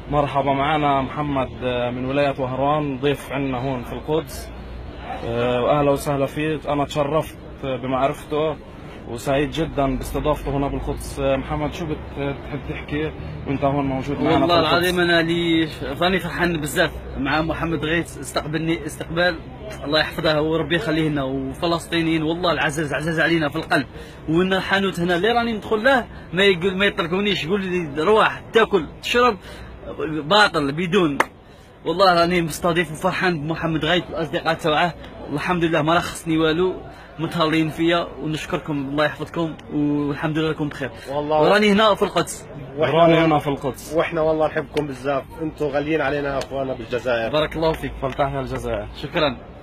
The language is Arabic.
مرحبا، معنا محمد من ولاية وهران، ضيف عندنا هون في القدس. واهلا وسهلا فيك. انا تشرفت بمعرفته وسعيد جدا باستضافته هنا بالقدس. محمد، شو بتحب تحكي وانت هون موجود معنا؟ والله العظيم انا راني فرحان بزاف مع محمد غيث. استقبلني استقبال الله يحفظه وربي يخليه لنا وفلسطينيين، والله العزاز عزاز علينا في القلب. وان الحانوت هنا اللي راني ندخل له ما يتركونيش، يقول لي روح تاكل تشرب باطل بدون. والله راني مستضيف وفرحان بمحمد غيث والاصدقاء تاعه، والحمد لله ما رخصني والو، متهلين فيا ونشكركم الله يحفظكم والحمد لله لكم بخير. والله وراني هنا في القدس. راني هنا في القدس، واحنا والله نحبكم بزاف، انتم غاليين علينا يا اخوانا بالجزائر. بارك الله فيك. فلتحيا الجزائر. شكرا.